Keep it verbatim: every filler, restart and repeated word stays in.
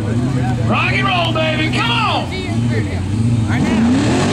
Rock and roll, baby, come on! Right now.